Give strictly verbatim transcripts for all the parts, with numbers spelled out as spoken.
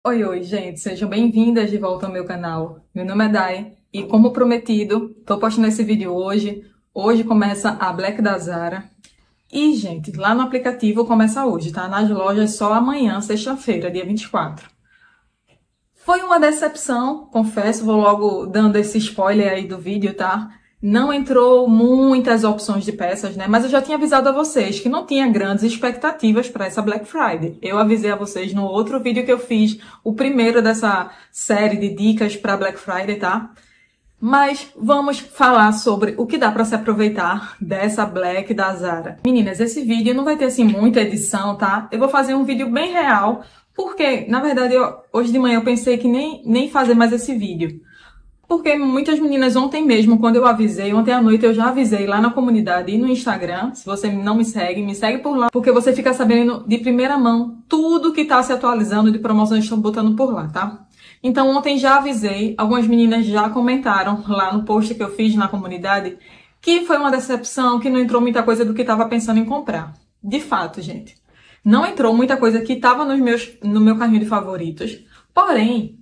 Oi, oi, gente, sejam bem-vindas de volta ao meu canal. Meu nome é Dai e, como prometido, tô postando esse vídeo hoje. Hoje começa a Black da Zara. E, gente, lá no aplicativo começa hoje, tá? Nas lojas só amanhã, sexta-feira, dia vinte e quatro. Foi uma decepção, confesso, vou logo dando esse spoiler aí do vídeo, tá? Não entrou muitas opções de peças, né? Mas eu já tinha avisado a vocês que não tinha grandes expectativas para essa Black Friday. Eu avisei a vocês no outro vídeo que eu fiz, o primeiro dessa série de dicas para Black Friday, tá? Mas vamos falar sobre o que dá para se aproveitar dessa Black da Zara. Meninas, esse vídeo não vai ter assim muita edição, tá? Eu vou fazer um vídeo bem real, porque, na verdade, eu, hoje de manhã eu pensei que nem, nem fazer mais esse vídeo. Porque muitas meninas ontem mesmo, quando eu avisei, ontem à noite eu já avisei lá na comunidade e no Instagram. Se você não me segue, me segue por lá, porque você fica sabendo de primeira mão tudo que tá se atualizando de promoções que estão botando por lá, tá? Então ontem já avisei, algumas meninas já comentaram lá no post que eu fiz na comunidade que foi uma decepção, que não entrou muita coisa do que estava pensando em comprar. De fato, gente, não entrou muita coisa que estava nos meus, no meu carrinho de favoritos, porém,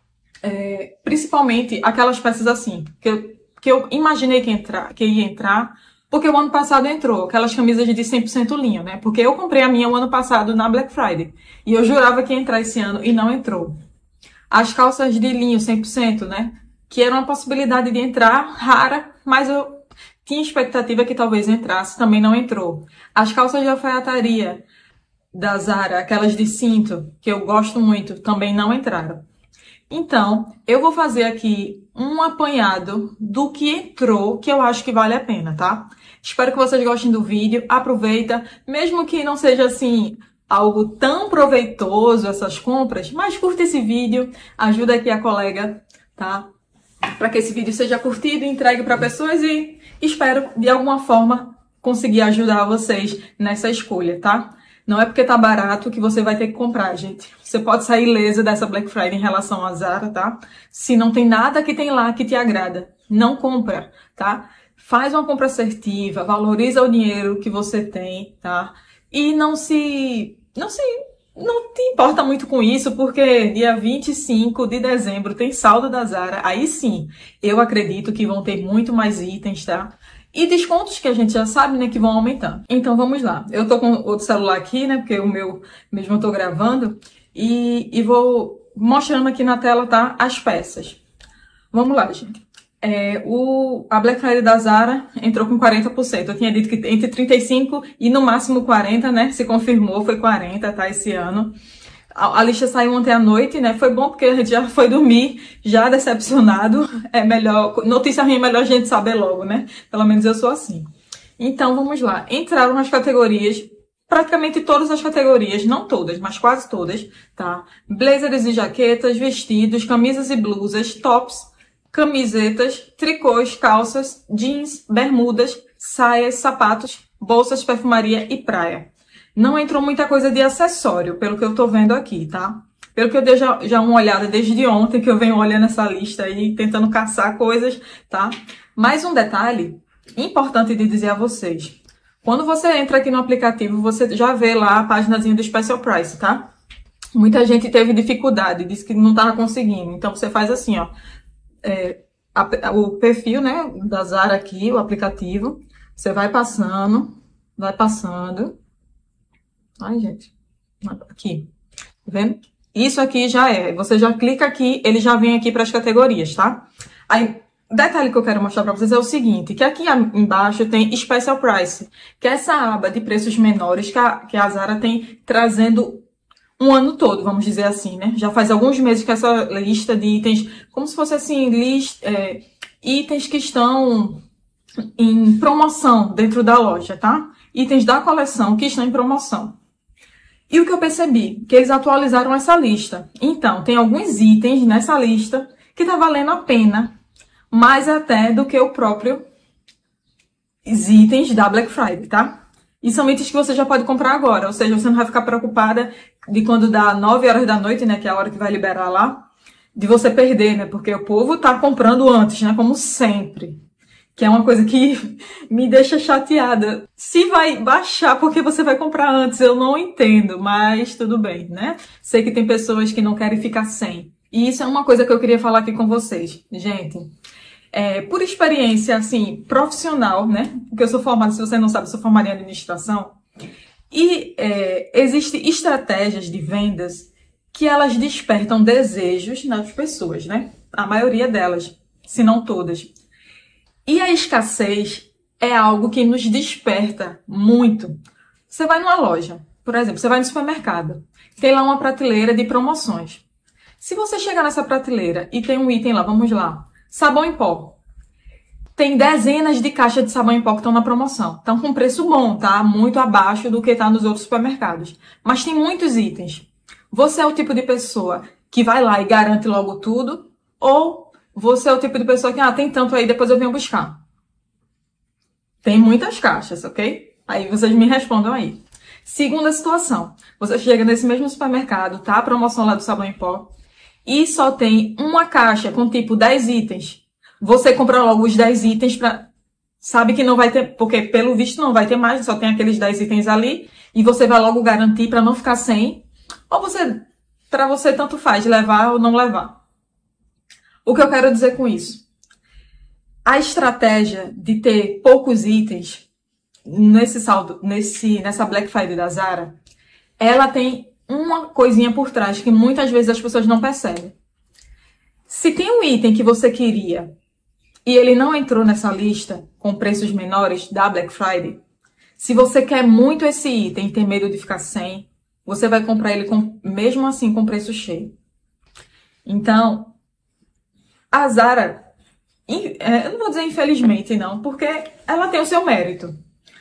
é, principalmente aquelas peças assim, que eu, que eu imaginei que, entrar, que ia entrar, porque o ano passado entrou, aquelas camisas de cem por cento linho, né? Porque eu comprei a minha o ano passado na Black Friday, e eu jurava que ia entrar esse ano e não entrou. As calças de linho cem por cento, né? Que era uma possibilidade de entrar, rara, mas eu tinha expectativa que talvez entrasse, também não entrou. As calças de alfaiataria da Zara, aquelas de cinto, que eu gosto muito, também não entraram. Então, eu vou fazer aqui um apanhado do que entrou, que eu acho que vale a pena, tá? Espero que vocês gostem do vídeo, aproveita, mesmo que não seja assim algo tão proveitoso essas compras, mas curta esse vídeo, ajuda aqui a colega, tá? Para que esse vídeo seja curtido e entregue para pessoas e espero de alguma forma conseguir ajudar vocês nessa escolha, tá? Não é porque tá barato que você vai ter que comprar, gente. Você pode sair ilesa dessa Black Friday em relação a Zara, tá? Se não tem nada que tem lá que te agrada, não compra, tá? Faz uma compra assertiva, valoriza o dinheiro que você tem, tá? E não se... não se... não te importa muito com isso, porque dia vinte e cinco de dezembro tem saldo da Zara. Aí sim, eu acredito que vão ter muito mais itens, tá? E descontos que a gente já sabe, né, que vão aumentando. Então, vamos lá. Eu tô com outro celular aqui, né, porque o meu mesmo eu tô gravando. E, e vou mostrando aqui na tela, tá, as peças. Vamos lá, gente. É, o, a Black Friday da Zara entrou com quarenta por cento. Eu tinha dito que entre trinta e cinco por cento e no máximo quarenta por cento, né, se confirmou, foi quarenta por cento, tá, esse ano. A, a lista saiu ontem à noite, né? Foi bom porque a gente já foi dormir, já decepcionado. É melhor, notícia ruim é melhor a gente saber logo, né? Pelo menos eu sou assim. Então, vamos lá. Entraram nas categorias, praticamente todas as categorias, não todas, mas quase todas, tá? Blazers e jaquetas, vestidos, camisas e blusas, tops, camisetas, tricôs, calças, jeans, bermudas, saias, sapatos, bolsas, perfumaria e praia. Não entrou muita coisa de acessório, pelo que eu tô vendo aqui, tá? Pelo que eu dei já, já uma olhada desde ontem, que eu venho olhando essa lista aí, tentando caçar coisas, tá? Mais um detalhe importante de dizer a vocês. Quando você entra aqui no aplicativo, você já vê lá a paginazinha do Special Price, tá? Muita gente teve dificuldade, disse que não tava conseguindo. Então, você faz assim, ó. É, a, o perfil, né, da Zara aqui, o aplicativo. Você vai passando, vai passando... Ai, gente. Aqui. Tá vendo? Isso aqui já é. Você já clica aqui, ele já vem aqui para as categorias, tá? Aí, detalhe que eu quero mostrar para vocês é o seguinte, que aqui embaixo tem Special Price, que é essa aba de preços menores que a, que a Zara tem trazendo um ano todo, vamos dizer assim, né? Já faz alguns meses que essa lista de itens, como se fosse assim, list, é, itens que estão em promoção dentro da loja, tá? Itens da coleção que estão em promoção. E o que eu percebi? Que eles atualizaram essa lista. Então, tem alguns itens nessa lista que tá valendo a pena, mais até do que o próprio itens da Black Friday, tá? E são itens que você já pode comprar agora, ou seja, você não vai ficar preocupada de quando dá nove horas da noite, né, que é a hora que vai liberar lá, de você perder, né, porque o povo tá comprando antes, né, como sempre. que é uma coisa que me deixa chateada. Se vai baixar porque você vai comprar antes, eu não entendo, mas tudo bem, né? Sei que tem pessoas que não querem ficar sem. E isso é uma coisa que eu queria falar aqui com vocês. Gente, é, por experiência, assim, profissional, né? Porque eu sou formada, se você não sabe, eu sou formada em administração. E é, existem estratégias de vendas que elas despertam desejos nas pessoas, né? A maioria delas, se não todas. E a escassez é algo que nos desperta muito. Você vai numa loja, por exemplo, você vai no supermercado, tem lá uma prateleira de promoções. Se você chegar nessa prateleira e tem um item lá, vamos lá, sabão em pó. Tem dezenas de caixas de sabão em pó que estão na promoção. Estão com preço bom, tá? Muito abaixo do que está nos outros supermercados. Mas tem muitos itens. Você é o tipo de pessoa que vai lá e garante logo tudo? Ou você é o tipo de pessoa que, ah, tem tanto aí, depois eu venho buscar? Tem muitas caixas, ok? Aí vocês me respondam aí. Segunda situação. Você chega nesse mesmo supermercado, tá? A promoção lá do sabão em pó. E só tem uma caixa com tipo dez itens. Você compra logo os dez itens para... Sabe que não vai ter... Porque pelo visto não vai ter mais, só tem aqueles dez itens ali. E você vai logo garantir para não ficar sem. Ou você... Para você tanto faz levar ou não levar. O que eu quero dizer com isso? A estratégia de ter poucos itens nesse saldo, nesse, nessa Black Friday da Zara, ela tem uma coisinha por trás que muitas vezes as pessoas não percebem. Se tem um item que você queria e ele não entrou nessa lista com preços menores da Black Friday, se você quer muito esse item e tem medo de ficar sem, você vai comprar ele com, mesmo assim com preço cheio. Então, a Zara, eu não vou dizer infelizmente não, porque ela tem o seu mérito,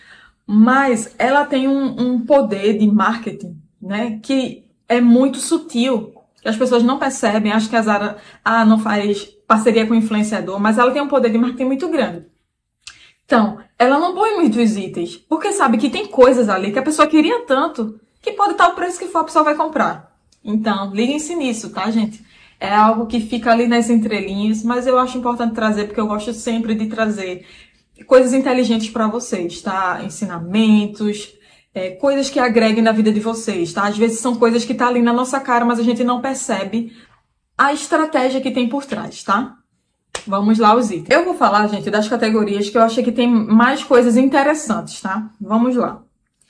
mas ela tem um, um poder de marketing, né, que é muito sutil, que as pessoas não percebem. Acho que a Zara ah, não faz parceria com influenciador, mas ela tem um poder de marketing muito grande. Então, ela não põe muitos itens, porque sabe que tem coisas ali que a pessoa queria tanto, que pode estar o preço que for, a pessoa vai comprar. Então, liguem-se nisso, tá, gente? É algo que fica ali nas entrelinhas, mas eu acho importante trazer, porque eu gosto sempre de trazer coisas inteligentes para vocês, tá? Ensinamentos, é, coisas que agreguem na vida de vocês, tá? Às vezes são coisas que tá ali na nossa cara, mas a gente não percebe a estratégia que tem por trás, tá? Vamos lá os itens. Eu vou falar, gente, das categorias que eu achei que tem mais coisas interessantes, tá? Vamos lá.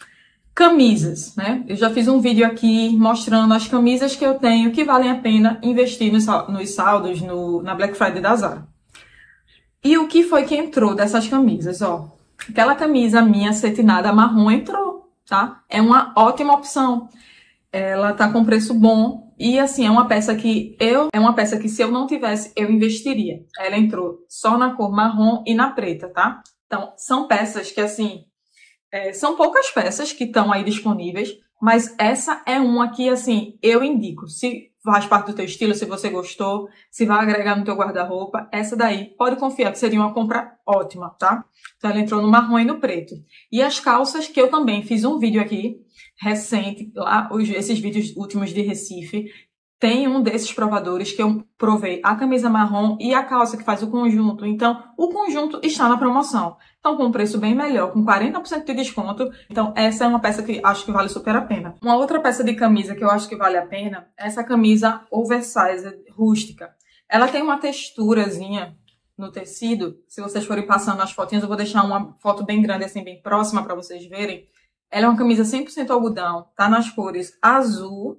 Camisas, né? Eu já fiz um vídeo aqui mostrando as camisas que eu tenho que valem a pena investir nos saldos no, na Black Friday da Zara. E o que foi que entrou dessas camisas, ó? Aquela camisa minha cetinada marrom entrou, tá? É uma ótima opção. Ela tá com preço bom e, assim, é uma peça que eu... É uma peça que se eu não tivesse, eu investiria. Ela entrou só na cor marrom e na preta, tá? Então, são peças que, assim... É, são poucas peças que estão aí disponíveis, mas essa é uma que, assim, eu indico. Se faz parte do teu estilo, se você gostou, se vai agregar no teu guarda-roupa, essa daí pode confiar que seria uma compra ótima, tá? Então ela entrou no marrom e no preto. E as calças, que eu também fiz um vídeo aqui, recente, lá, esses vídeos últimos de Recife, tem um desses provadores que eu provei a camisa marrom e a calça que faz o conjunto. Então, o conjunto está na promoção. Então, com um preço bem melhor, com quarenta por cento de desconto. Então, essa é uma peça que acho que vale super a pena. Uma outra peça de camisa que eu acho que vale a pena é essa camisa oversized rústica. Ela tem uma texturazinha no tecido. Se vocês forem passando as fotinhas, eu vou deixar uma foto bem grande, assim, bem próxima para vocês verem. Ela é uma camisa cem por cento algodão, tá nas cores azul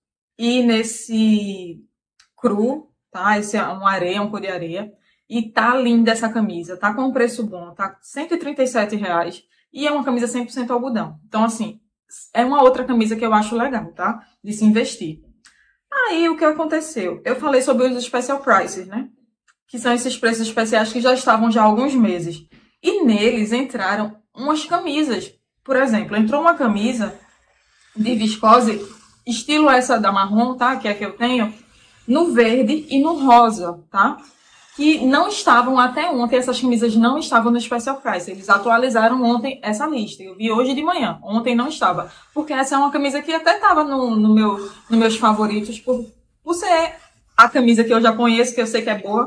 e nesse cru, tá? Esse é um areia, um cor de areia. E tá linda essa camisa, tá com um preço bom, tá cento e trinta e sete reais. E é uma camisa cem por cento algodão. Então, assim, é uma outra camisa que eu acho legal, tá? De se investir. Aí, o que aconteceu? Eu falei sobre os special prices, né? Que são esses preços especiais que já estavam já há alguns meses. E neles entraram umas camisas. Por exemplo, entrou uma camisa de viscose, estilo essa da marrom, tá? Que é a que eu tenho, no verde e no rosa, tá? Que não estavam até ontem, essas camisas não estavam no Special Price. Eles atualizaram ontem essa lista. Eu vi hoje de manhã. Ontem não estava. Porque essa é uma camisa que até estava no, no meu, nos meus favoritos, por, por ser a camisa que eu já conheço, que eu sei que é boa.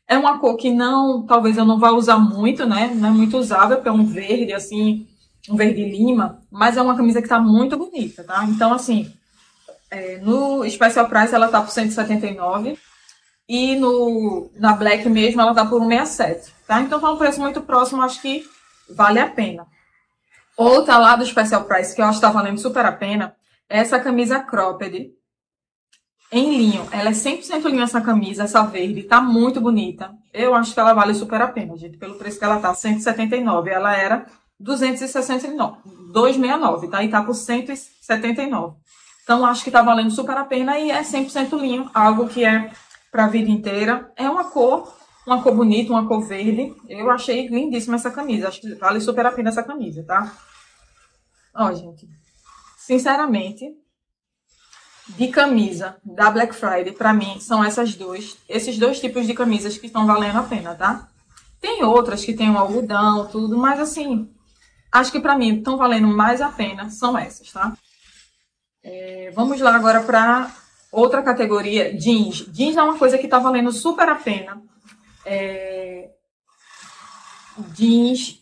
É uma cor que não, talvez eu não vá usar muito, né? Não é muito usável, porque é um verde, assim, um verde lima, mas é uma camisa que tá muito bonita, tá? Então, assim, é, no Special Price ela tá por cento e setenta e nove e no, na Black mesmo ela tá por cento e sessenta e sete, tá? Então tá um preço muito próximo, acho que vale a pena. Outra lá do Special Price que eu acho que tá valendo super a pena é essa camisa cropped em linho. Ela é cem por cento linho essa camisa, essa verde, tá muito bonita. Eu acho que ela vale super a pena, gente, pelo preço que ela tá, cento e setenta e nove. Ela era duzentos e sessenta e nove, duzentos e sessenta e nove, tá? E tá por cento e setenta e nove. Então acho que tá valendo super a pena e é cem por cento linho, algo que é pra vida inteira. É uma cor, uma cor bonita, uma cor verde. Eu achei lindíssima essa camisa, acho que vale super a pena essa camisa, tá? Ó, gente, sinceramente, de camisa da Black Friday, pra mim, são essas duas, esses dois tipos de camisas que estão valendo a pena, tá? Tem outras que tem um algodão, tudo, mas assim, acho que pra mim estão valendo mais a pena, são essas, tá? É, vamos lá agora pra outra categoria, jeans. Jeans é uma coisa que tá valendo super a pena. É, jeans,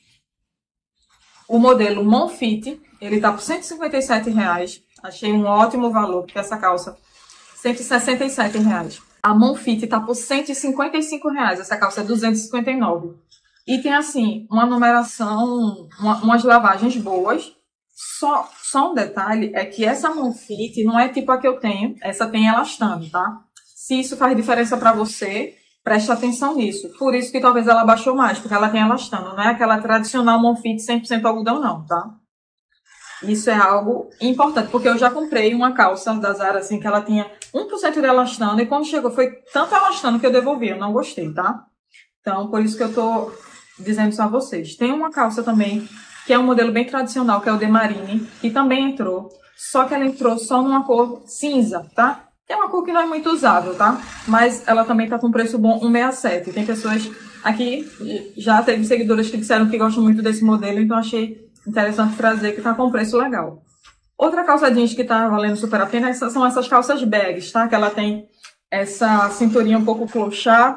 o modelo Monfit, ele tá por cento e cinquenta e sete reais. Achei um ótimo valor, porque essa calça, cento e sessenta e sete reais. A Monfit tá por cento e cinquenta e cinco reais, essa calça é duzentos e cinquenta e nove. E tem, assim, uma numeração, uma, umas lavagens boas. Só, só um detalhe é que essa Monfit não é tipo a que eu tenho, essa tem elastano, tá? Se isso faz diferença pra você, preste atenção nisso. Por isso que talvez ela baixou mais, porque ela tem elastano, não é aquela tradicional Monfit cem por cento algodão não, tá? Isso é algo importante, porque eu já comprei uma calça da Zara, assim, que ela tinha um por cento de elastano, e quando chegou foi tanto elastano que eu devolvi, eu não gostei, tá? Então, por isso que eu tô dizendo isso a vocês. Tem uma calça também, que é um modelo bem tradicional, que é o de Marine, que também entrou, só que ela entrou só numa cor cinza, tá? É uma cor que não é muito usável, tá? Mas ela também tá com preço bom, um real sessenta e sete. Tem pessoas aqui, já teve seguidoras que disseram que gostam muito desse modelo, então achei interessante trazer que tá com preço legal. Outra calça jeans que tá valendo super a pena são essas calças bags, tá? Que ela tem essa cinturinha um pouco clochard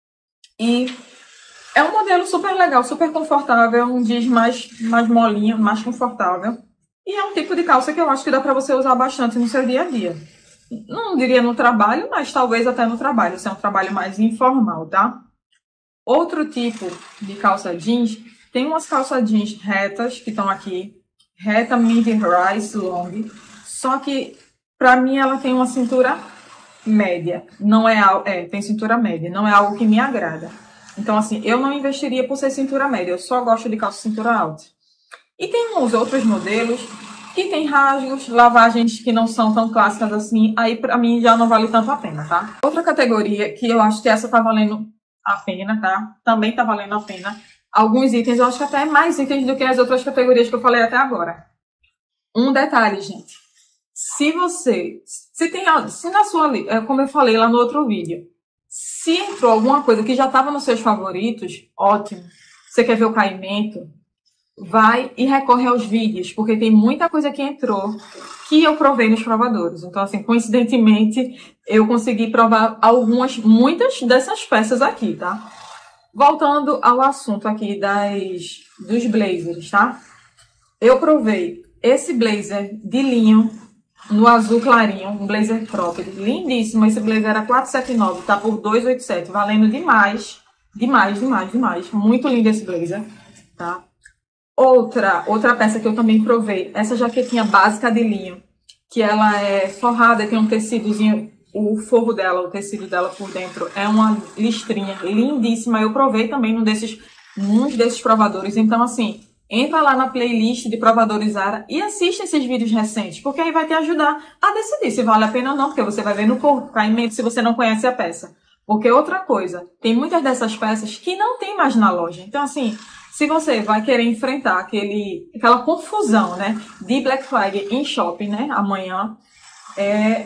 e é um modelo super legal, super confortável, um jeans mais, mais molinho, mais confortável. E é um tipo de calça que eu acho que dá pra você usar bastante no seu dia a dia. Não diria no trabalho, mas talvez até no trabalho, se é um trabalho mais informal, tá? Outro tipo de calça jeans, tem umas calças jeans retas que estão aqui, reta mid-rise long, só que pra mim ela tem uma cintura média, não é, é, tem cintura média, não é algo que me agrada. Então assim, eu não investiria por ser cintura média, eu só gosto de calça cintura alta. E tem uns outros modelos que tem rasgos, lavagens que não são tão clássicas assim, aí pra mim já não vale tanto a pena, tá? Outra categoria que eu acho que essa tá valendo a pena, tá? Também tá valendo a pena. Alguns itens, eu acho que até mais itens do que as outras categorias que eu falei até agora. Um detalhe, gente. Se você, se tem, se na sua, como eu falei lá no outro vídeo, se entrou alguma coisa que já estava nos seus favoritos, ótimo. Você quer ver o caimento? Vai e recorre aos vídeos, porque tem muita coisa que entrou que eu provei nos provadores. Então, assim, coincidentemente, eu consegui provar algumas, muitas dessas peças aqui, tá? Voltando ao assunto aqui das, dos blazers, tá? Eu provei esse blazer de linho no azul clarinho, um blazer cropped, lindíssimo. Esse blazer era quatrocentos e setenta e nove, tá por duzentos e oitenta e sete, valendo demais, demais, demais, demais. Muito lindo esse blazer, tá? Outra, outra peça que eu também provei, essa jaquetinha básica de linho, que ela é forrada, tem um tecidozinho, o forro dela, o tecido dela por dentro, é uma listrinha lindíssima. Eu provei também num desses, num desses provadores. Então, assim, entra lá na playlist de provadores Zara e assiste esses vídeos recentes, porque aí vai te ajudar a decidir se vale a pena ou não, porque você vai ver no corpo, caimento, se você não conhece a peça. Porque outra coisa, tem muitas dessas peças que não tem mais na loja. Então, assim, se você vai querer enfrentar aquele, aquela confusão, né, de Black Friday em shopping, né, amanhã, é...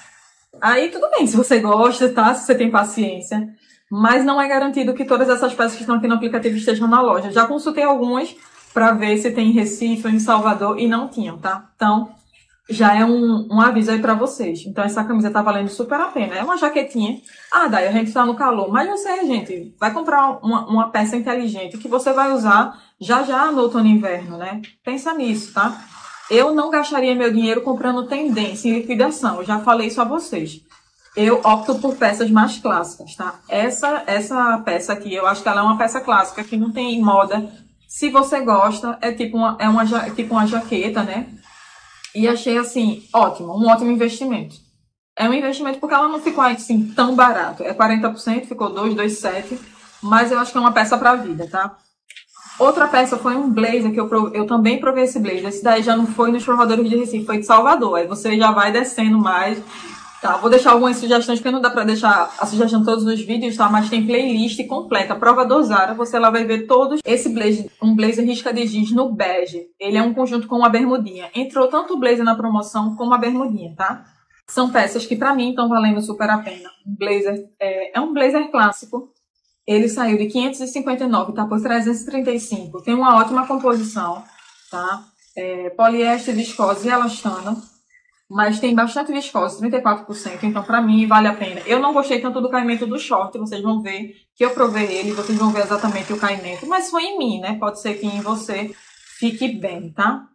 aí tudo bem, se você gosta, tá, se você tem paciência, mas não é garantido que todas essas peças que estão aqui no aplicativo estejam na loja. Já consultei algumas para ver se tem em Recife ou em Salvador e não tinham, tá? Então, já é um, um aviso aí pra vocês. Então, essa camisa tá valendo super a pena. É uma jaquetinha. Ah, daí a gente tá no calor. Mas você, gente, vai comprar uma, uma peça inteligente que você vai usar já já no outono e inverno, né? Pensa nisso, tá? Eu não gastaria meu dinheiro comprando tendência em liquidação. Eu já falei isso a vocês. Eu opto por peças mais clássicas, tá? Essa, essa peça aqui, eu acho que ela é uma peça clássica que não tem moda. Se você gosta, é tipo uma, é uma, é tipo uma jaqueta, né? E achei, assim, ótimo, um ótimo investimento. É um investimento porque ela não ficou, assim, tão barato. É quarenta por cento, ficou dois, dois, sete. Mas eu acho que é uma peça pra vida, tá? Outra peça foi um blazer, que eu, prove... eu também provei esse blazer. Esse daí já não foi nos provadores de Recife, foi de Salvador. Aí você já vai descendo mais. Tá, vou deixar algumas sugestões, porque não dá pra deixar a sugestão de todos os vídeos, tá? Mas tem playlist completa, Provador Zara, você lá vai ver todos. Esse blazer, um blazer risca de giz no bege, ele é um conjunto com uma bermudinha. Entrou tanto o blazer na promoção como a bermudinha, tá? São peças que pra mim estão valendo super a pena. Um blazer, é, é um blazer clássico, ele saiu de quinhentos e cinquenta e nove, tá por trezentos e trinta e cinco. Tem uma ótima composição, tá? É, poliéster, viscose e elastano. Mas tem bastante viscose, trinta e quatro por cento, então pra mim vale a pena. Eu não gostei tanto do caimento do short, vocês vão ver que eu provei ele, vocês vão ver exatamente o caimento, mas foi em mim, né? Pode ser que em você fique bem, tá?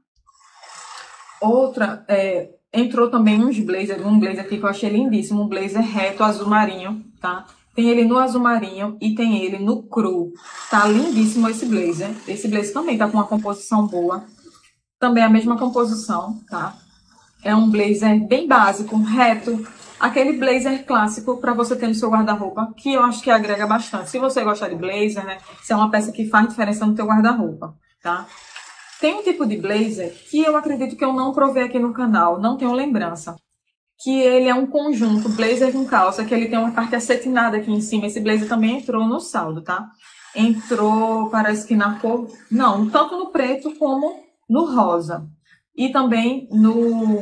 Outra, é, entrou também uns blazers, um blazer aqui que eu achei lindíssimo, um blazer reto azul marinho, tá? Tem ele no azul marinho e tem ele no cru, tá lindíssimo esse blazer. Esse blazer também tá com uma composição boa, também a mesma composição, tá? É um blazer bem básico, reto, aquele blazer clássico para você ter no seu guarda-roupa, que eu acho que agrega bastante. Se você gostar de blazer, né, se é uma peça que faz diferença no teu guarda-roupa, tá? Tem um tipo de blazer que eu acredito que eu não provei aqui no canal, não tenho lembrança, que ele é um conjunto blazer com calça, que ele tem uma parte acetinada aqui em cima. Esse blazer também entrou no saldo, tá? Entrou, parece que na cor, não, tanto no preto como no rosa. E também no...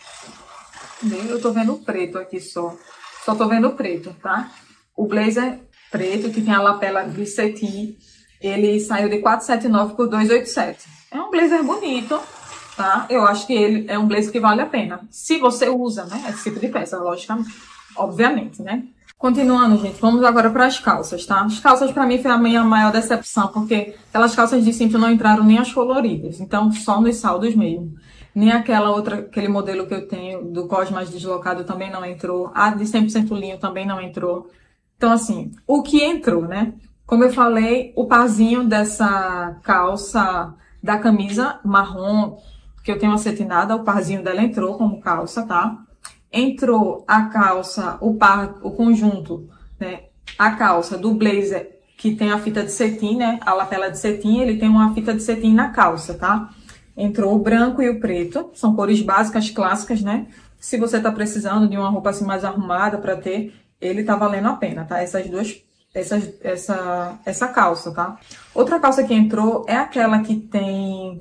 Eu tô vendo o preto aqui só. Só tô vendo o preto, tá? O blazer preto, que tem a lapela de cetim, ele saiu de quatrocentos e setenta e nove por duzentos e oitenta e sete. É um blazer bonito, tá? Eu acho que ele é um blazer que vale a pena. Se você usa, né? Esse tipo de peça, logicamente. Obviamente, né? Continuando, gente, vamos agora para as calças, tá? As calças, para mim, foi a minha maior decepção, porque aquelas calças de cinto não entraram nem as coloridas, então só nos saldos mesmo. Nem aquela outra, aquele modelo que eu tenho do cos mais deslocado também não entrou. A de cem por cento linho também não entrou. Então, assim, o que entrou, né? Como eu falei, o parzinho dessa calça da camisa marrom, que eu tenho acetinada, o parzinho dela entrou como calça, tá? Entrou a calça, o par, o conjunto, né? A calça do blazer, que tem a fita de cetim, né? A lapela de cetim, ele tem uma fita de cetim na calça, tá? Entrou o branco e o preto, são cores básicas, clássicas, né? Se você tá precisando de uma roupa assim mais arrumada para ter, ele tá valendo a pena, tá? Essas duas, essas, essa, essa calça, tá? Outra calça que entrou é aquela que tem...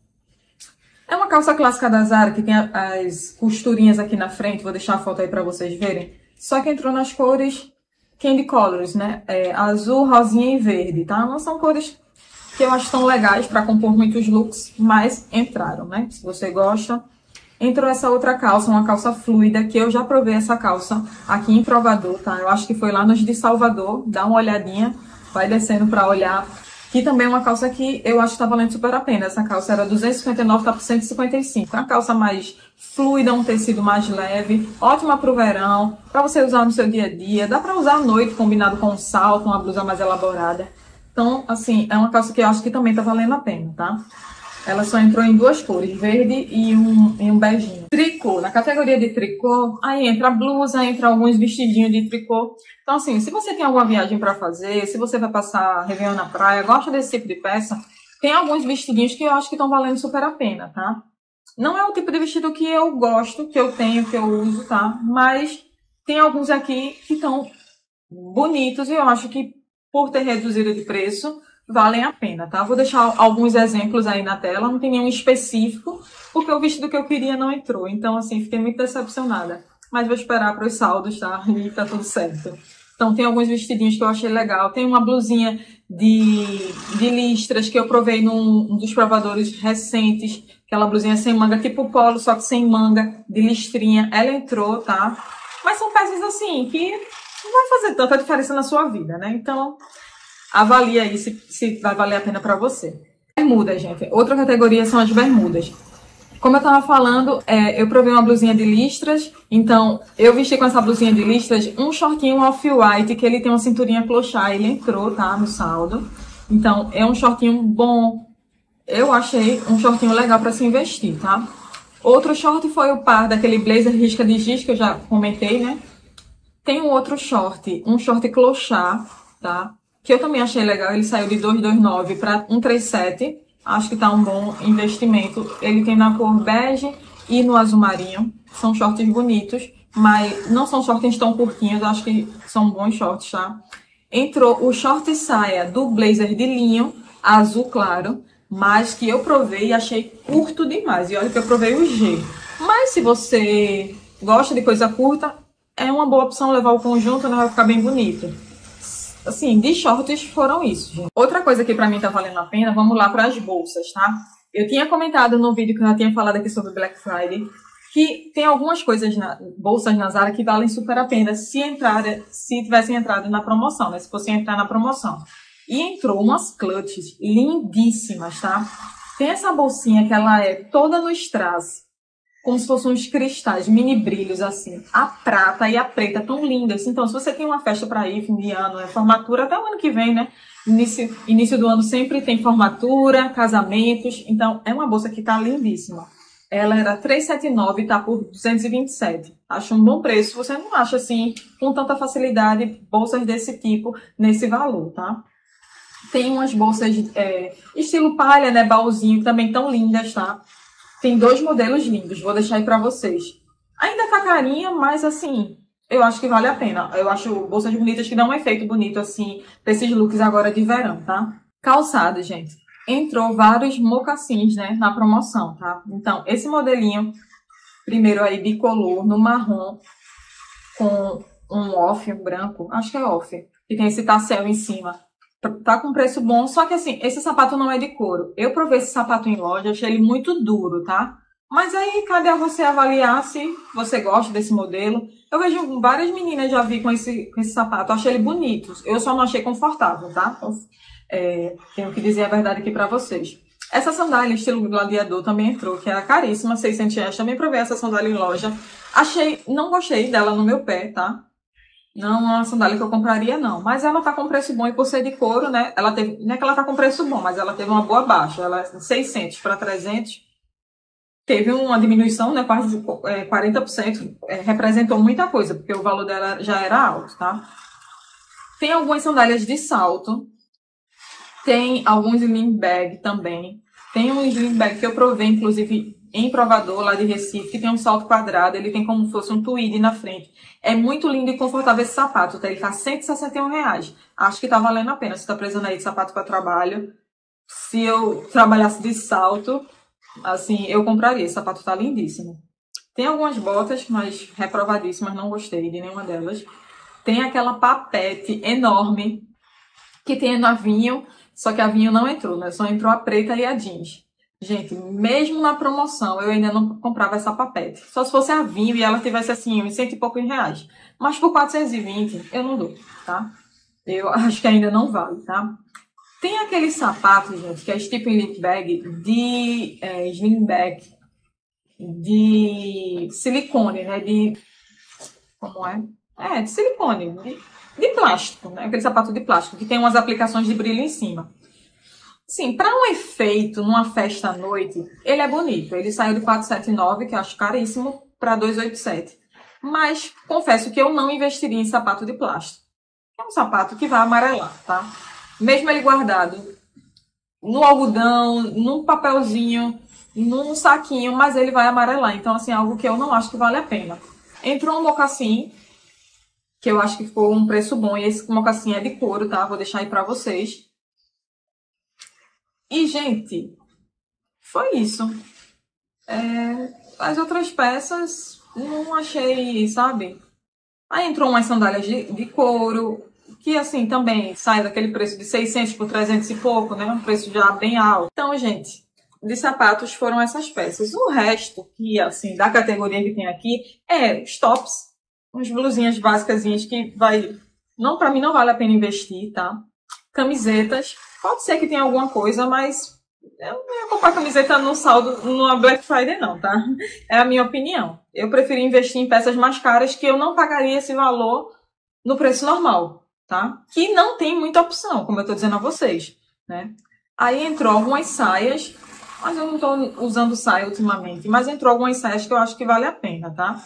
É uma calça clássica da Zara, que tem as costurinhas aqui na frente. Vou deixar a foto aí pra vocês verem. Só que entrou nas cores Candy Colors, né? É, azul, rosinha e verde, tá? Não são cores que eu acho tão legais pra compor muitos looks, mas entraram, né? Se você gosta. Entrou essa outra calça, uma calça fluida, que eu já provei essa calça aqui em Provador, tá? Eu acho que foi lá nos de Salvador. Dá uma olhadinha, vai descendo pra olhar. Que também é uma calça que eu acho que tá valendo super a pena. Essa calça era duzentos e cinquenta e nove, tá por cento e cinquenta e cinco. É uma calça mais fluida, um tecido mais leve, ótima pro verão, pra você usar no seu dia a dia. Dá pra usar à noite, combinado com um salto, uma blusa mais elaborada. Então, assim, é uma calça que eu acho que também tá valendo a pena, tá? Ela só entrou em duas cores, verde e um, e um beijinho. Tricô, na categoria de tricô, aí entra blusa, entra alguns vestidinhos de tricô. Então, assim, se você tem alguma viagem pra fazer, se você vai passar Réveillon na praia, gosta desse tipo de peça, tem alguns vestidinhos que eu acho que estão valendo super a pena, tá? Não é o tipo de vestido que eu gosto, que eu tenho, que eu uso, tá? Mas tem alguns aqui que estão bonitos e eu acho que, por ter reduzido de preço, valem a pena, tá? Vou deixar alguns exemplos aí na tela, não tem nenhum específico, porque o vestido que eu queria não entrou. Então, assim, fiquei muito decepcionada. Mas vou esperar para os saldos, tá? E tá tudo certo. Então, tem alguns vestidinhos que eu achei legal. Tem uma blusinha de, de listras que eu provei num um dos provadores recentes, Aquela blusinha sem manga, tipo polo, só que sem manga, de listrinha. Ela entrou, tá? Mas são peças assim, que não vai fazer tanta diferença na sua vida, né? Então, avalie aí se, se vai valer a pena pra você. Bermuda, gente. Outra categoria são as bermudas. Como eu tava falando, é, eu provei uma blusinha de listras, então eu vesti com essa blusinha de listras um shortinho off-white, que ele tem uma cinturinha clochard, ele entrou, tá, no saldo. Então, é um shortinho bom, eu achei um shortinho legal pra se investir, tá? Outro short foi o par daquele blazer risca de giz, que eu já comentei, né? Tem um outro short, um short clochard, tá? Que eu também achei legal, ele saiu de duzentos e vinte e nove para cento e trinta e sete. Acho que tá um bom investimento. Ele tem na cor bege e no azul marinho. São shorts bonitos, mas não são shorts tão curtinhos. Acho que são bons shorts, tá? Entrou o short saia do blazer de linho, azul claro, mas que eu provei e achei curto demais. E olha que eu provei o G. Mas se você gosta de coisa curta, é uma boa opção levar o conjunto, né? Vai ficar bem bonito. Assim, de shorts foram isso, gente. Outra coisa que pra mim tá valendo a pena, vamos lá para as bolsas, tá? Eu tinha comentado no vídeo que eu já tinha falado aqui sobre Black Friday, que tem algumas coisas, na, bolsas na Zara que valem super a pena se entrar, se tivessem entrado na promoção, né? Se fossem entrar na promoção. E entrou umas clutches lindíssimas, tá? Tem essa bolsinha que ela é toda no strass, como se fossem uns cristais, mini brilhos, assim. A prata e a preta tão lindas. Então, se você tem uma festa para ir, fim de ano, é formatura, até o ano que vem, né? Início, início do ano sempre tem formatura, casamentos. Então, é uma bolsa que tá lindíssima. Ela era trezentos e setenta e nove, tá por duzentos e vinte e sete. Acho um bom preço. Você não acha, assim, com tanta facilidade, bolsas desse tipo, nesse valor, tá? Tem umas bolsas é, estilo palha, né? Baúzinho, também tão lindas, tá? Tem dois modelos lindos, vou deixar aí pra vocês. Ainda tá carinha, mas assim, eu acho que vale a pena. Eu acho bolsas bonitas que dão um efeito bonito, assim, pra esses looks agora de verão, tá? Calçado, gente. Entrou vários mocassins, né, na promoção, tá? Então, esse modelinho, primeiro aí, bicolor, no marrom, com um off, um branco, acho que é off, que tem esse tassel em cima. Tá com preço bom, só que assim, esse sapato não é de couro. Eu provei esse sapato em loja, achei ele muito duro, tá? Mas aí cabe a você avaliar se você gosta desse modelo. Eu vejo várias meninas já vi com esse, com esse sapato, eu achei ele bonito. Eu só não achei confortável, tá? Então, é, tenho que dizer a verdade aqui pra vocês. Essa sandália estilo gladiador também entrou, que era caríssima, seiscentos reais. Também provei essa sandália em loja. Achei, não gostei dela no meu pé, tá? Não é uma sandália que eu compraria, não. Mas ela tá com preço bom e por ser de couro, né? Ela teve, não é que ela tá com preço bom, mas ela teve uma boa baixa. Ela é seiscentos para trezentos. Teve uma diminuição, né? Quase é, quarenta por cento. É, representou muita coisa, porque o valor dela já era alto, tá? Tem algumas sandálias de salto. Tem alguns sling bag também. Tem um sling bag que eu provei, inclusive, em provador lá de Recife, que tem um salto quadrado, ele tem como se fosse um tweed na frente. É muito lindo e confortável esse sapato, tá? Ele tá cento e sessenta e um reais. Acho que tá valendo a pena. Se tá precisando aí de sapato para trabalho, se eu trabalhasse de salto, assim, eu compraria. Esse sapato tá lindíssimo. Tem algumas botas, mas reprovadíssimas, não gostei de nenhuma delas. Tem aquela papete enorme, que tem a vinho, só que a vinho não entrou, né? Só entrou a preta e a jeans. Gente, mesmo na promoção, eu ainda não comprava essa papete. Só se fosse a vinho e ela tivesse, assim, uns cento e poucos reais. Mas por quatrocentos e vinte, eu não dou, tá? Eu acho que ainda não vale, tá? Tem aquele sapato, gente, que é tipo Elite Bag, de é, sling bag, de silicone, né? De... Como é? É, de silicone, de, de plástico, né? Aquele sapato de plástico, que tem umas aplicações de brilho em cima. Sim, para um efeito numa festa à noite, ele é bonito. Ele saiu de quatrocentos e setenta e nove, que eu acho caríssimo, para duzentos e oitenta e sete. Mas confesso que eu não investiria em sapato de plástico. É um sapato que vai amarelar, tá? Mesmo ele guardado no algodão, num papelzinho, num saquinho, mas ele vai amarelar. Então, assim, é algo que eu não acho que vale a pena. Entrou um mocassim, que eu acho que ficou um preço bom. E esse mocassim é de couro, tá? Vou deixar aí pra vocês. E, gente, foi isso. É, as outras peças, não achei, sabe? Aí entrou umas sandálias de, de couro, que assim, também sai daquele preço de seiscentos por trezentos e pouco, né? Um preço já bem alto. Então, gente, de sapatos foram essas peças. O resto, que assim, da categoria que tem aqui, é os tops, umas blusinhas básicas que vai, não, pra mim não vale a pena investir, tá? Camisetas, pode ser que tenha alguma coisa, mas eu não ia comprar camiseta no saldo, numa Black Friday não, tá? É a minha opinião. Eu prefiro investir em peças mais caras que eu não pagaria esse valor no preço normal, tá? Que não tem muita opção, como eu tô dizendo a vocês, né? Aí entrou algumas saias, mas eu não tô usando saia ultimamente, mas entrou algumas saias que eu acho que vale a pena, tá?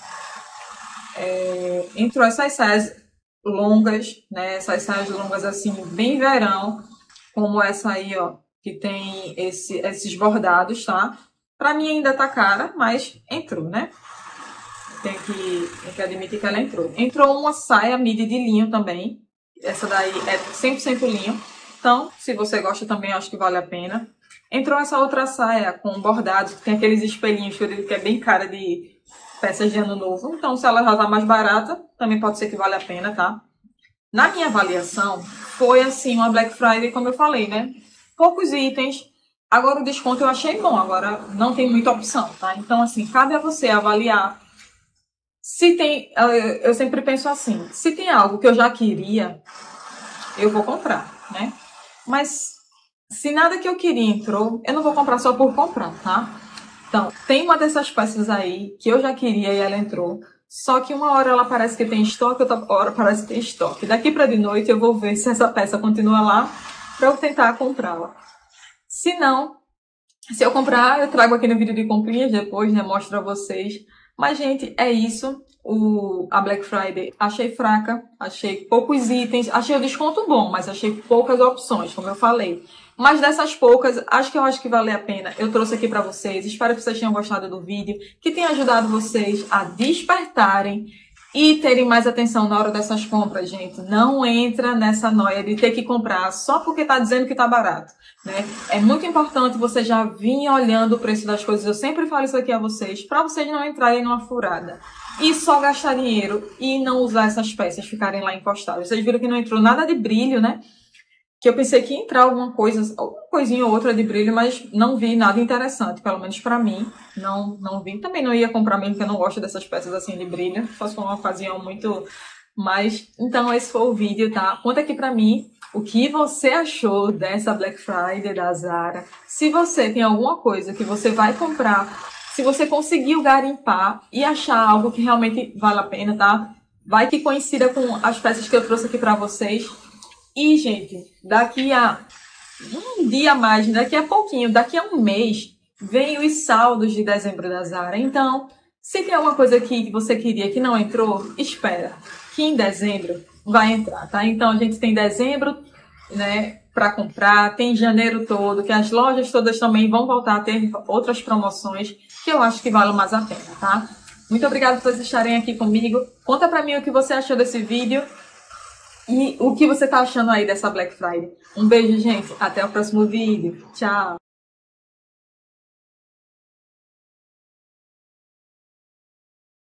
É, entrou essas saias longas, né? Essas saias longas assim, bem verão, como essa aí, ó, que tem esse, esses bordados, tá? Pra mim ainda tá cara, mas entrou, né? Tem que, tem que admitir que ela entrou. Entrou uma saia midi de linho também. Essa daí é cem por cento linho. Então, se você gosta também, acho que vale a pena. Entrou essa outra saia com bordados, que tem aqueles espelhinhos que eu digo que é bem cara de peças de ano novo. Então, se ela já tá mais barata, também pode ser que vale a pena, tá? Na minha avaliação, foi assim, uma Black Friday, como eu falei, né? Poucos itens. Agora, o desconto eu achei bom. Agora, não tem muita opção, tá? Então, assim, cabe a você avaliar. Se tem, eu sempre penso assim, se tem algo que eu já queria, eu vou comprar, né? Mas se nada que eu queria entrou, eu não vou comprar só por comprar, tá? Então, tem uma dessas peças aí que eu já queria e ela entrou. Só que uma hora ela parece que tem estoque, outra hora parece que tem estoque. Daqui para de noite eu vou ver se essa peça continua lá para eu tentar comprá-la. Se não, se eu comprar, eu trago aqui no vídeo de comprinhas depois, né? Mostro a vocês. Mas, gente, é isso. O, a Black Friday achei fraca, achei poucos itens, achei o desconto bom, mas achei poucas opções, como eu falei. Mas dessas poucas, acho que eu acho que vale a pena. Eu trouxe aqui pra vocês. Espero que vocês tenham gostado do vídeo, que tenha ajudado vocês a despertarem e terem mais atenção na hora dessas compras, gente. Não entra nessa noia de ter que comprar só porque tá dizendo que tá barato, né? É muito importante você já vir olhando o preço das coisas. Eu sempre falo isso aqui a vocês, para vocês não entrarem numa furada e só gastar dinheiro e não usar essas peças, ficarem lá encostadas. Vocês viram que não entrou nada de brilho, né? Que eu pensei que ia entrar alguma coisa, alguma coisinha ou outra de brilho, mas não vi nada interessante, pelo menos pra mim, não, não vi. Também não ia comprar mesmo, porque eu não gosto dessas peças assim de brilho, só se for uma ocasião muito... Mas, então esse foi o vídeo, tá? Conta aqui pra mim o que você achou dessa Black Friday da Zara. Se você tem alguma coisa que você vai comprar, se você conseguiu garimpar e achar algo que realmente vale a pena, tá? Vai que coincida com as peças que eu trouxe aqui pra vocês. E, gente, daqui a um dia a mais, daqui a pouquinho, daqui a um mês, vem os saldos de dezembro da Zara. Então, se tem alguma coisa aqui que você queria que não entrou, espera, que em dezembro vai entrar, tá? Então, a gente tem dezembro, né, para comprar, tem janeiro todo, que as lojas todas também vão voltar a ter outras promoções que eu acho que valem mais a pena, tá? Muito obrigada por vocês estarem aqui comigo. Conta pra mim o que você achou desse vídeo. E o que você tá achando aí dessa Black Friday? Um beijo, gente. Até o próximo vídeo. Tchau.